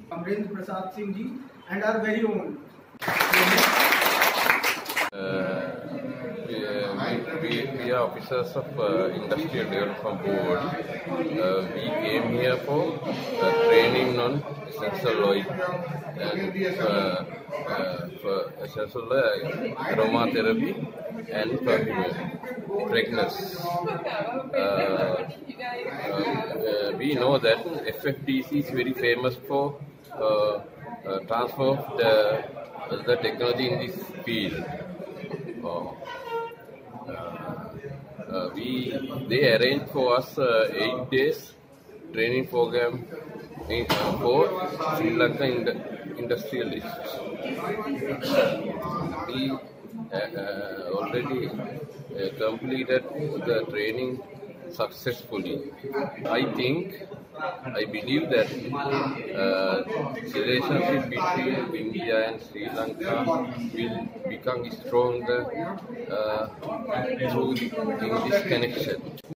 Amrendra Prasad Singh ji and our very own. We are officers of Industrial Development Board. We came here for training on essential oil and for essential aromatherapy and fragrance. We know that FFDC is very famous for transfer of the technology in this field. They arranged for us 8 days training program for Sri Lanka industrialists. We already completed the training successfully. I believe that the relationship between India and Sri Lanka will become stronger through this connection.